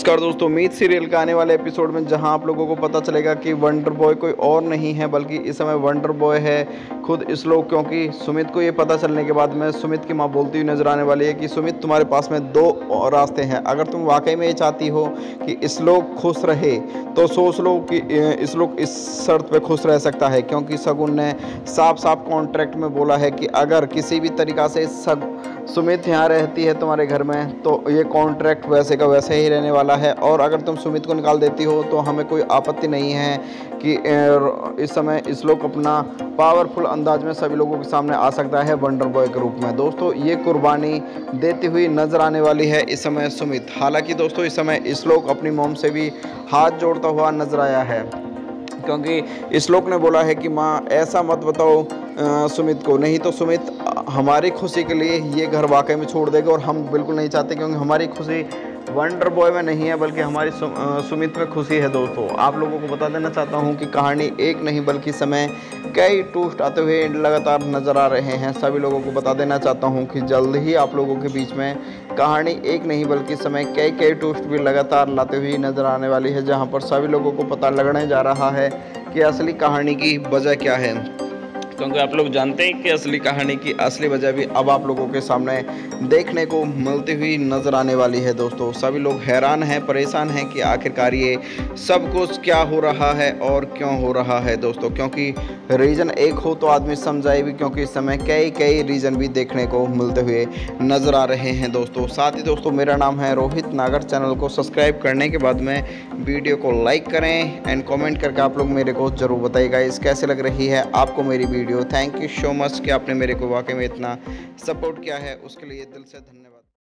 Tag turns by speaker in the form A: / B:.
A: नमस्कार दोस्तों, मीत सीरियल का आने वाले एपिसोड में जहां आप लोगों को पता चलेगा कि वंडर बॉय कोई और नहीं है बल्कि इस समय वंडर बॉय है खुद श्लोक। क्योंकि सुमित को ये पता चलने के बाद में सुमित की मां बोलती हुई नजर आने वाली है कि सुमित, तुम्हारे पास में दो और रास्ते हैं। अगर तुम वाकई में ये चाहती हो कि श्लोक खुश रहे तो सोच लो कि श्लोक इस शर्त पे खुश रह सकता है, क्योंकि शगुन ने साफ साफ कॉन्ट्रैक्ट में बोला है कि अगर किसी भी तरीक़ा से सुमित यहाँ रहती है तुम्हारे घर में तो ये कॉन्ट्रैक्ट वैसे का वैसे ही रहने वाला है। और अगर तुम सुमित को निकाल देती हो तो हमें कोई आपत्ति नहीं है कि इस समय श्लोक अपना पावरफुल अंदाज में सभी लोगों के सामने आ सकता है वंडर बॉय के रूप में। दोस्तों, ये कुर्बानी देती हुई नजर आने वाली है इस समय सुमित। हालांकि दोस्तों, इस समय श्लोक अपनी मॉम से भी हाथ जोड़ता हुआ नजर आया है, क्योंकि श्लोक ने बोला है कि माँ ऐसा मत बताओ सुमित को, नहीं तो सुमित हमारी खुशी के लिए ये घर वाकई में छोड़ देगा। और हम बिल्कुल नहीं चाहते, क्योंकि हमारी खुशी वंडर बॉय में नहीं है बल्कि हमारी सुमित में खुशी है। दोस्तों, आप लोगों को बता देना चाहता हूँ कि कहानी एक नहीं बल्कि समय कई ट्विस्ट आते हुए लगातार नज़र आ रहे हैं। सभी लोगों को बता देना चाहता हूँ कि जल्द ही आप लोगों के बीच में कहानी एक नहीं बल्कि समय कई ट्विस्ट भी लगातार लाते हुए नज़र आने वाली है, जहाँ पर सभी लोगों को पता लगने जा रहा है कि असली कहानी की वजह क्या है। क्योंकि आप लोग जानते हैं कि असली कहानी की असली वजह भी अब आप लोगों के सामने देखने को मिलती हुई नज़र आने वाली है। दोस्तों, सभी लोग हैरान हैं, परेशान हैं कि आखिरकार ये सब कुछ क्या हो रहा है और क्यों हो रहा है। दोस्तों, क्योंकि रीज़न एक हो तो आदमी समझाए भी, क्योंकि इस समय कई रीज़न भी देखने को मिलते हुए नज़र आ रहे हैं। दोस्तों, साथ ही दोस्तों, मेरा नाम है रोहित नागर। चैनल को सब्सक्राइब करने के बाद में वीडियो को लाइक करें एंड कॉमेंट करके आप लोग मेरे को ज़रूर बताइएगा इस कैसे लग रही है आपको मेरी video. Thank you so much कि आपने मेरे को वाकई में इतना सपोर्ट किया है, उसके लिए दिल से धन्यवाद।